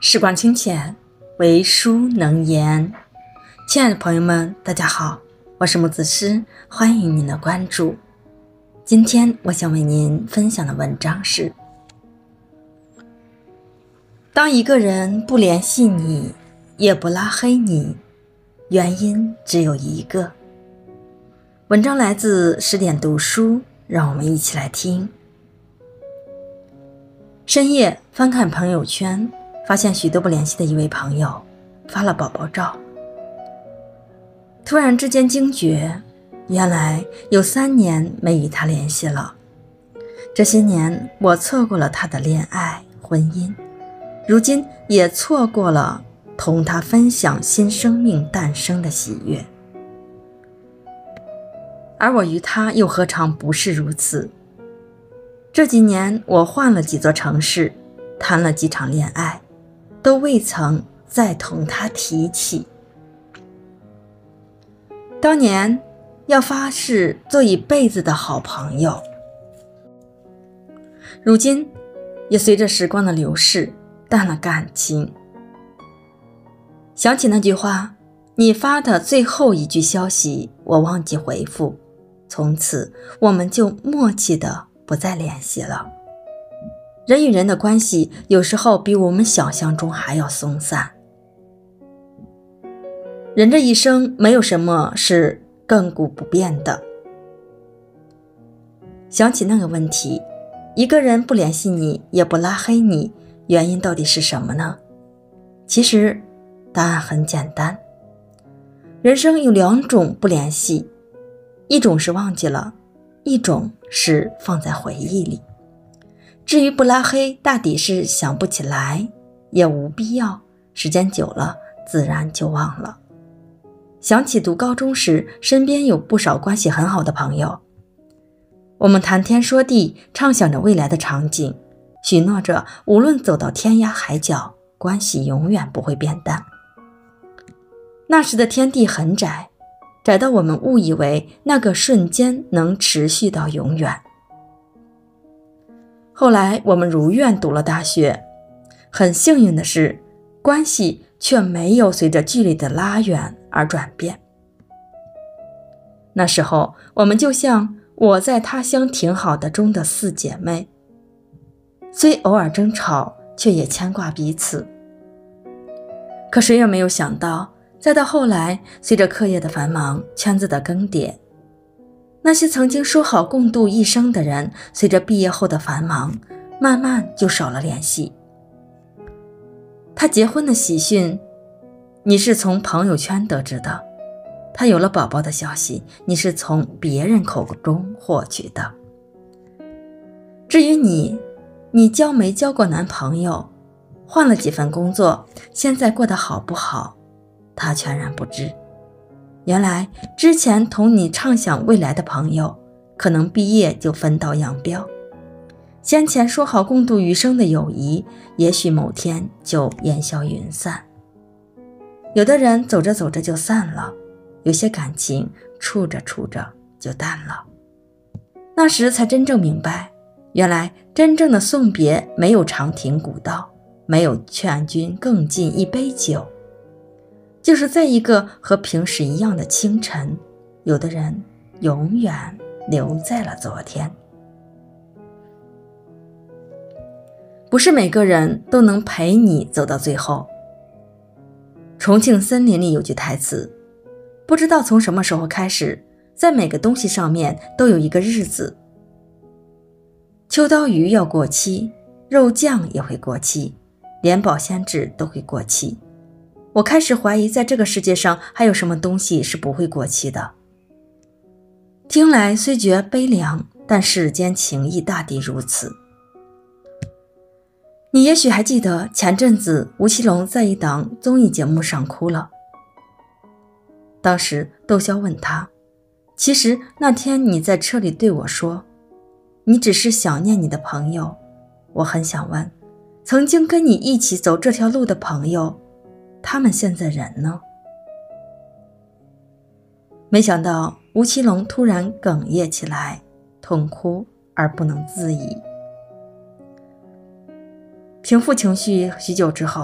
时光清浅，为书能言。亲爱的朋友们，大家好，我是木子诗，欢迎您的关注。今天我想为您分享的文章是：当一个人不联系你，也不拉黑你，原因只有一个。文章来自10点读书，让我们一起来听。深夜翻看朋友圈，发现许多不联系的一位朋友发了宝宝照。突然之间惊觉，原来有3年没与他联系了。这些年我错过了他的恋爱婚姻，如今也错过了同他分享新生命诞生的喜悦。而我与他又何尝不是如此？这几年我换了几座城市，谈了几场恋爱，都未曾再同他提起。当年要发誓做一辈子的好朋友，如今也随着时光的流逝淡了感情。想起那句话，你发的最后一句消息我忘记回复，从此我们就默契的不再联系了。人与人的关系有时候比我们想象中还要松散。人这一生没有什么是亘古不变的。想起那个问题，一个人不联系你，也不拉黑你，原因到底是什么呢？其实答案很简单。人生有2种不联系，一种是忘记了，一种是放在回忆里。至于不拉黑，大抵是想不起来，也无必要，时间久了自然就忘了。想起读高中时，身边有不少关系很好的朋友，我们谈天说地，畅想着未来的场景，许诺着无论走到天涯海角，关系永远不会变淡。那时的天地很窄，窄到我们误以为那个瞬间能持续到永远。后来我们如愿读了大学，很幸运的是，关系却没有随着距离的拉远而转变。那时候我们就像我在他乡挺好的中的4姐妹，虽偶尔争吵，却也牵挂彼此。可谁也没有想到，再到后来，随着课业的繁忙，圈子的更迭，那些曾经说好共度一生的人，随着毕业后的繁忙，慢慢就少了联系。他结婚的喜讯，你是从朋友圈得知的；他有了宝宝的消息，你是从别人口中获取的。至于你交没交过男朋友，换了几份工作，现在过得好不好，他全然不知。原来之前同你畅想未来的朋友，可能毕业就分道扬镳；先前说好共度余生的友谊，也许某天就烟消云散。有的人走着走着就散了，有些感情处着处着就淡了。那时才真正明白，原来真正的送别没有长亭古道，没有劝君更尽一杯酒，就是在一个和平时一样的清晨，有的人永远留在了昨天。不是每个人都能陪你走到最后。重庆森林里有句台词，不知道从什么时候开始，在每个东西上面都有一个日子。秋刀鱼要过期，肉酱也会过期，连保鲜纸都会过期。我开始怀疑，在这个世界上还有什么东西是不会过期的。听来虽觉悲凉，但世间情谊大抵如此。你也许还记得前阵子吴奇隆在一档综艺节目上哭了。当时窦骁问他，其实那天你在车里对我说，你只是想念你的朋友。我很想问，曾经跟你一起走这条路的朋友，他们现在人呢？没想到吴奇隆突然哽咽起来，痛哭而不能自已。平复情绪许久之后，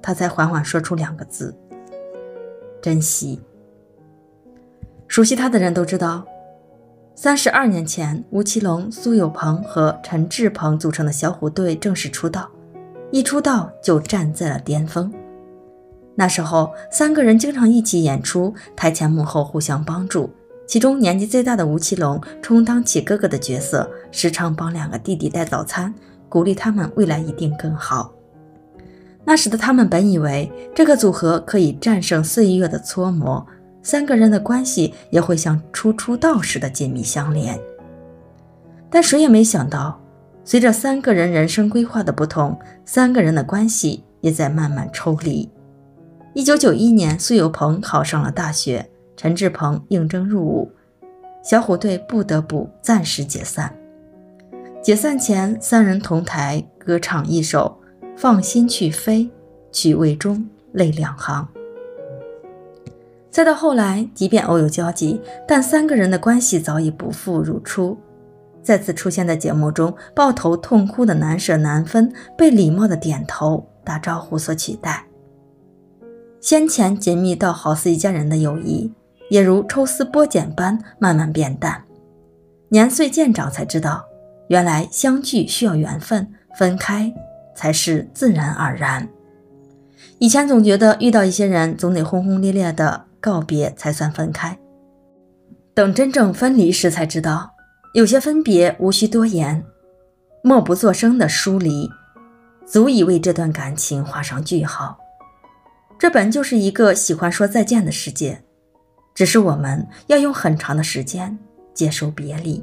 他才缓缓说出2个字：珍惜。熟悉他的人都知道，32年前，吴奇隆、苏有朋和陈志朋组成的小虎队正式出道，一出道就站在了巅峰。那时候3个人经常一起演出，台前幕后互相帮助，其中年纪最大的吴奇隆充当起哥哥的角色，时常帮2个弟弟带早餐，鼓励他们未来一定更好。那时的他们本以为这个组合可以战胜岁月的搓磨，3个人的关系也会像初出道时的紧密相连。但谁也没想到，随着3个人人生规划的不同，3个人的关系也在慢慢抽离。1991年，苏有朋考上了大学，陈志朋应征入伍，小虎队不得不暂时解散。解散前，3人同台歌唱一首《放心去飞》，曲未终，泪两行。再到后来，即便偶有交集，但3个人的关系早已不复如初。再次出现在节目中，抱头痛哭的难舍难分被礼貌的点头打招呼所取代。先前紧密到好似一家人的友谊，也如抽丝剥茧般慢慢变淡。年岁渐长才知道，原来相聚需要缘分，分开才是自然而然。以前总觉得遇到一些人总得轰轰烈烈的告别才算分开，等真正分离时才知道，有些分别无需多言，默不作声的疏离足以为这段感情画上句号。这本就是一个喜欢说再见的世界，只是我们要用很长的时间接受别离。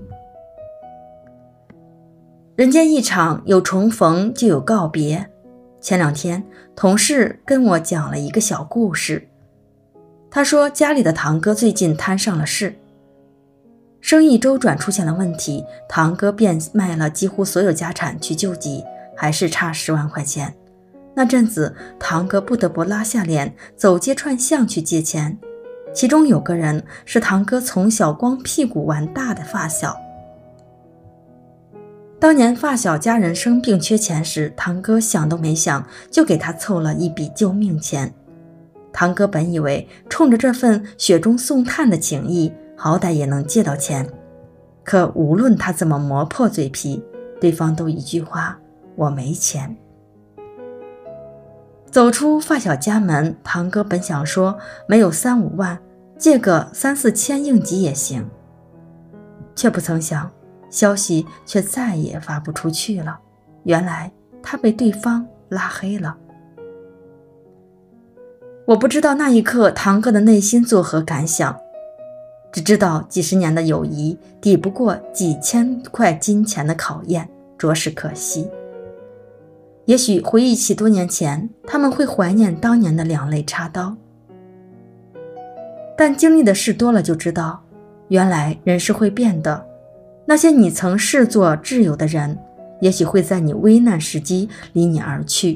人间一场，有重逢就有告别。前2天，同事跟我讲了一个小故事。他说家里的堂哥最近摊上了事，生意周转出现了问题，堂哥便卖了几乎所有家产去救急，还是差10万块钱。那阵子，堂哥不得不拉下脸走街串巷去借钱，其中有个人是堂哥从小光屁股玩大的发小。当年发小家人生病缺钱时，堂哥想都没想就给他凑了一笔救命钱。堂哥本以为冲着这份雪中送炭的情谊，好歹也能借到钱，可无论他怎么磨破嘴皮，对方都一句话：我没钱。走出发小家门，堂哥本想说没有3、5万，借个3、4千应急也行，却不曾想消息却再也发不出去了。原来他被对方拉黑了。我不知道那一刻堂哥的内心作何感想，只知道几10年的友谊抵不过几千块金钱的考验，着实可惜。也许回忆起多年前，他们会怀念当年的两肋插刀，但经历的事多了就知道，原来人是会变的。那些你曾视作挚友的人，也许会在你危难时机离你而去。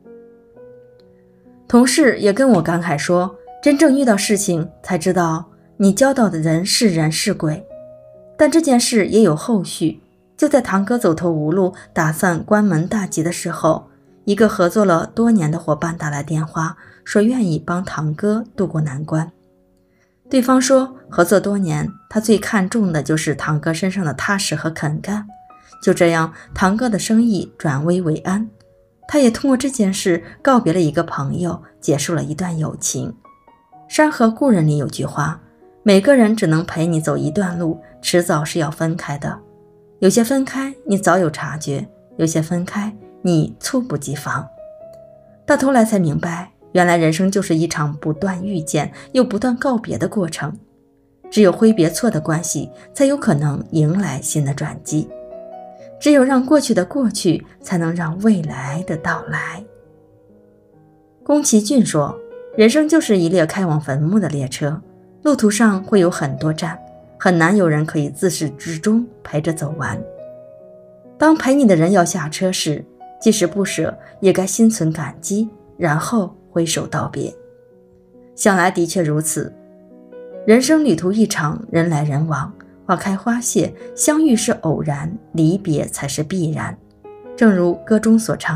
同事也跟我感慨说，真正遇到事情才知道你交到的人是人是鬼。但这件事也有后续，就在堂哥走投无路打算关门大吉的时候，一个合作了多年的伙伴打来电话，说愿意帮堂哥渡过难关。对方说合作多年，他最看重的就是堂哥身上的踏实和肯干。就这样，堂哥的生意转危为安，他也通过这件事告别了一个朋友，结束了一段友情。山河故人里有句话，每个人只能陪你走一段路，迟早是要分开的。有些分开你早有察觉，有些分开你猝不及防。到头来才明白，原来人生就是一场不断遇见又不断告别的过程。只有挥别错的关系，才有可能迎来新的转机。只有让过去的过去，才能让未来的到来。宫崎骏说，人生就是一列开往坟墓的列车，路途上会有很多站，很难有人可以自始至终陪着走完。当陪你的人要下车时，即使不舍，也该心存感激，然后挥手道别。想来的确如此，人生旅途一场，人来人往，花开花谢，相遇是偶然，离别才是必然。正如歌中所唱，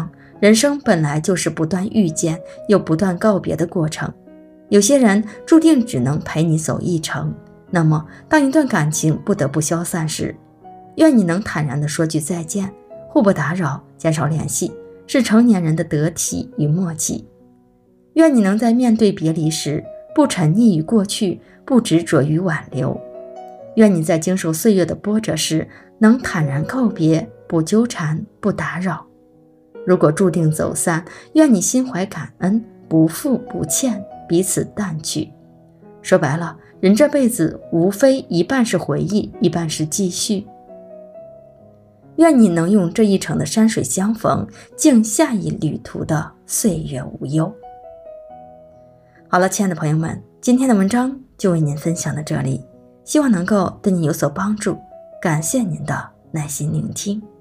人生本来就是不断遇见又不断告别的过程，有些人注定只能陪你走一程。那么当一段感情不得不消散时，愿你能坦然地说句再见，互不打扰，减少联系，是成年人的得体与默契。愿你能在面对别离时不沉溺于过去，不执着于挽留。愿你在经受岁月的波折时能坦然告别，不纠缠，不打扰。如果注定走散，愿你心怀感恩，不负不欠，彼此淡去。说白了，人这辈子无非一半是回忆，一半是继续。愿你能用这一程的山水相逢，敬下一旅途的岁月无忧。好了，亲爱的朋友们，今天的文章就为您分享到这里，希望能够对您有所帮助，感谢您的耐心聆听。